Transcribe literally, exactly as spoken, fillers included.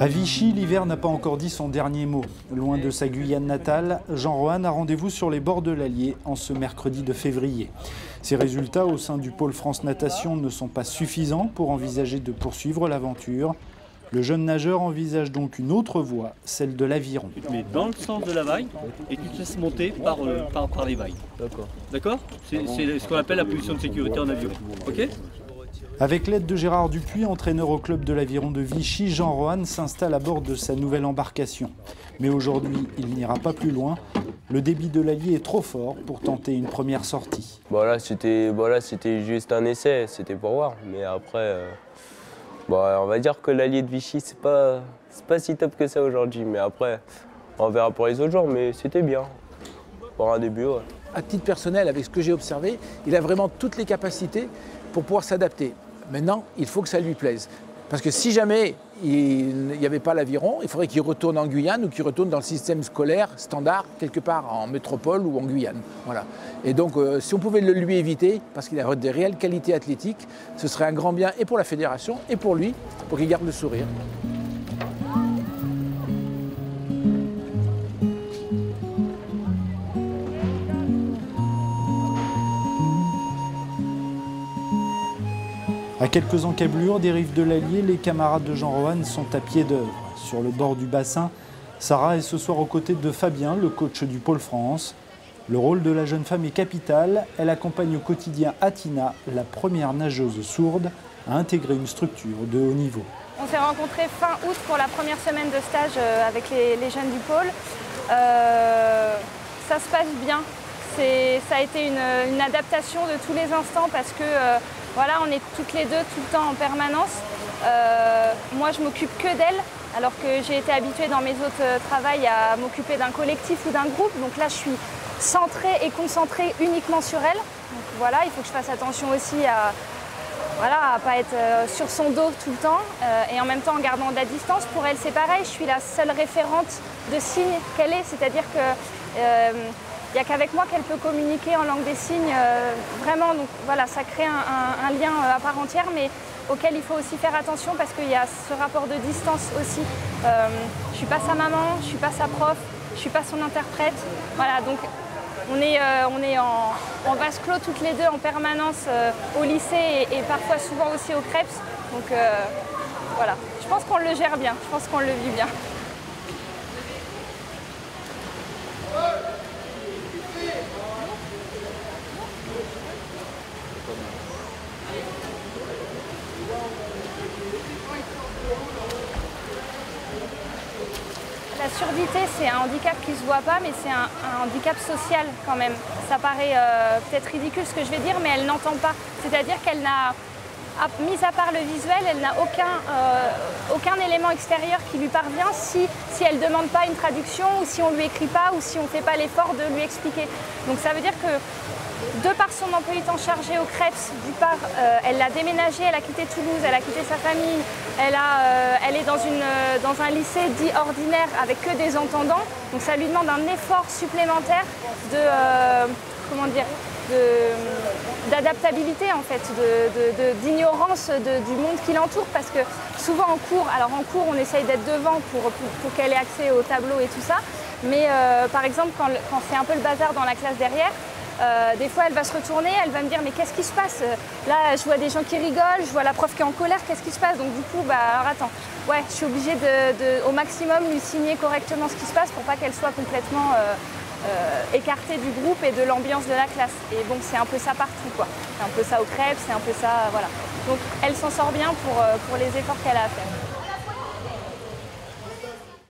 À Vichy, l'hiver n'a pas encore dit son dernier mot. Loin de sa Guyane natale, Jean Rohan a rendez-vous sur les bords de l'Allier en ce mercredi de février. Ses résultats au sein du pôle France Natation ne sont pas suffisants pour envisager de poursuivre l'aventure. Le jeune nageur envisage donc une autre voie, celle de l'aviron. Tu te mets dans le sens de la vague et tu te laisses monter par, euh, par, par les vagues. D'accord. D'accord ? C'est ce qu'on appelle la position de sécurité en aviron. Ok ? Avec l'aide de Gérard Dupuis, entraîneur au club de l'aviron de Vichy, Jean Rohan s'installe à bord de sa nouvelle embarcation. Mais aujourd'hui, il n'ira pas plus loin. Le débit de l'Allier est trop fort pour tenter une première sortie. Bon, là, c'était bon, juste un essai, c'était pour voir. Mais après, euh, bon, on va dire que l'Allier de Vichy, c'est pas, c'est pas si top que ça aujourd'hui. Mais après, on verra pour les autres jours, mais c'était bien. Pour un début, ouais. À titre personnel, avec ce que j'ai observé, il a vraiment toutes les capacités pour pouvoir s'adapter. Maintenant, il faut que ça lui plaise. Parce que si jamais il n'y avait pas l'aviron, il faudrait qu'il retourne en Guyane ou qu'il retourne dans le système scolaire standard, quelque part en métropole ou en Guyane. Voilà. Et donc, euh, si on pouvait le lui éviter, parce qu'il a des réelles qualités athlétiques, ce serait un grand bien et pour la fédération et pour lui, pour qu'il garde le sourire. À quelques encablures des rives de l'Allier, les camarades de Jean Rohan sont à pied d'œuvre. Sur le bord du bassin, Sarah est ce soir aux côtés de Fabien, le coach du pôle France. Le rôle de la jeune femme est capital. Elle accompagne au quotidien Atina, la première nageuse sourde à intégrer une structure de haut niveau. On s'est rencontrés fin août pour la première semaine de stage avec les, les jeunes du pôle. Euh, ça se passe bien. Ça a été une, une adaptation de tous les instants parce que euh, voilà, on est toutes les deux tout le temps en permanence. Euh, moi, je m'occupe que d'elle, alors que j'ai été habituée dans mes autres euh, travails à m'occuper d'un collectif ou d'un groupe. Donc là, je suis centrée et concentrée uniquement sur elle. Donc voilà, il faut que je fasse attention aussi à voilà, à pas être euh, sur son dos tout le temps euh, et en même temps en gardant de la distance. Pour elle, c'est pareil, je suis la seule référente de signes qu'elle est, c'est-à-dire que euh, il n'y a qu'avec moi qu'elle peut communiquer en langue des signes, euh, vraiment. Donc voilà, ça crée un, un, un lien à part entière, mais auquel il faut aussi faire attention parce qu'il y a ce rapport de distance aussi. Euh, je ne suis pas sa maman, je ne suis pas sa prof, je ne suis pas son interprète. Voilà, donc on est, euh, on est en, en vase clos toutes les deux en permanence euh, au lycée et, et parfois souvent aussi au Krebs. Donc euh, voilà, je pense qu'on le gère bien, je pense qu'on le vit bien. La surdité, c'est un handicap qui ne se voit pas, mais c'est un, un handicap social quand même. Ça paraît euh, peut-être ridicule ce que je vais dire, mais elle n'entend pas. C'est-à-dire qu'elle n'a, mis à part le visuel, elle n'a aucun, euh, aucun élément extérieur qui lui parvient si, si elle ne demande pas une traduction ou si on ne lui écrit pas ou si on ne fait pas l'effort de lui expliquer. Donc ça veut dire que de par son emploi du temps chargé au Krebs, du part, euh, elle a déménagé, elle a quitté Toulouse, elle a quitté sa famille, elle, a, euh, elle est dans, une, euh, dans un lycée dit ordinaire avec que des entendants. Donc ça lui demande un effort supplémentaire de, euh, comment dire, d'adaptabilité en fait, d'ignorance de, de, de, du monde qui l'entoure parce que souvent en cours, alors en cours on essaye d'être devant pour, pour, pour qu'elle ait accès au tableau et tout ça, mais euh, par exemple quand, quand c'est un peu le bazar dans la classe derrière, Euh, des fois elle va se retourner, elle va me dire mais qu'est-ce qui se passe? Là je vois des gens qui rigolent, je vois la prof qui est en colère, qu'est-ce qui se passe? Donc du coup, bah alors attends, ouais, je suis obligée de, de, au maximum lui signer correctement ce qui se passe pour pas qu'elle soit complètement euh, euh, écartée du groupe et de l'ambiance de la classe. Et bon, c'est un peu ça partout quoi. C'est un peu ça au Krebs, c'est un peu ça, voilà. Donc elle s'en sort bien pour, pour les efforts qu'elle a à faire.